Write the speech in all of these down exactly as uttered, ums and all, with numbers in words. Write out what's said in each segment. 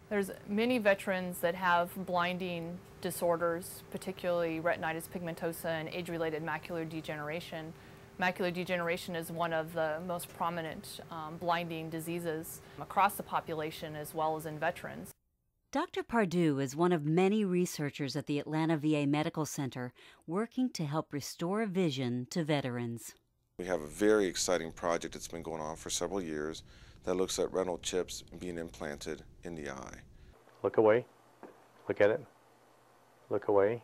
There's many veterans that have blinding disorders, particularly retinitis pigmentosa and age-related macular degeneration. Macular degeneration is one of the most prominent um, blinding diseases across the population as well as in veterans. Doctor Pardue is one of many researchers at the Atlanta V A Medical Center working to help restore vision to veterans. We have a very exciting project that's been going on for several years that looks at retinal chips being implanted in the eye. Look away. Look at it. Look away.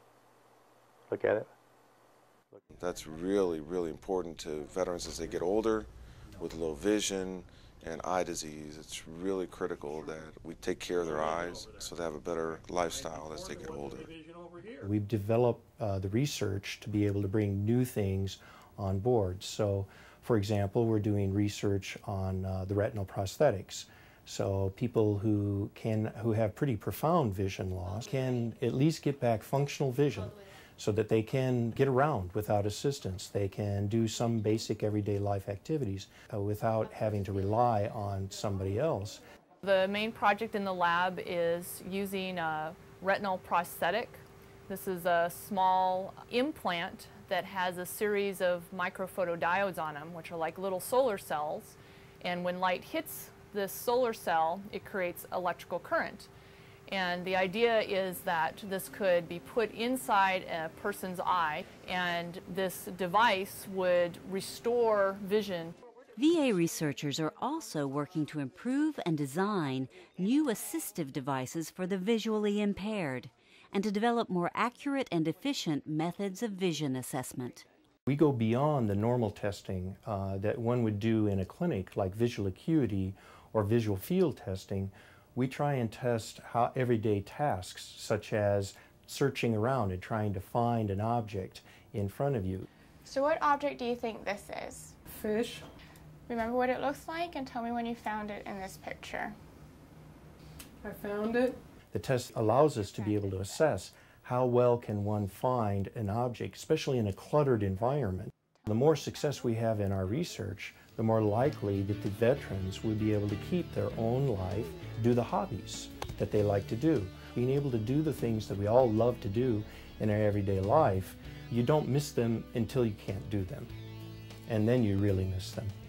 Look at it. Look. That's really, really important to veterans as they get older with low vision and eye disease. It's really critical that we take care of their eyes so they have a better lifestyle as they get older. We've developed uh, the research to be able to bring new things on board. So, for example, we're doing research on uh, the retinal prosthetics. So people who can who have pretty profound vision loss can at least get back functional vision so that they can get around without assistance. They can do some basic everyday life activities uh, without having to rely on somebody else. The main project in the lab is using a retinal prosthetic. This is a small implant that has a series of microphotodiodes on them, which are like little solar cells. And when light hits this solar cell, it creates electrical current. And the idea is that this could be put inside a person's eye, and this device would restore vision. V A researchers are also working to improve and design new assistive devices for the visually impaired, and to develop more accurate and efficient methods of vision assessment. We go beyond the normal testing uh, that one would do in a clinic, like visual acuity or visual field testing. We try and test how everyday tasks, such as searching around and trying to find an object in front of you. So what object do you think this is? Fish. Remember what it looks like and tell me when you found it in this picture. I found it. The test allows us to be able to assess how well can one find an object, especially in a cluttered environment. The more success we have in our research, the more likely that the veterans will be able to keep their own life, do the hobbies that they like to do. Being able to do the things that we all love to do in our everyday life, you don't miss them until you can't do them. And then you really miss them.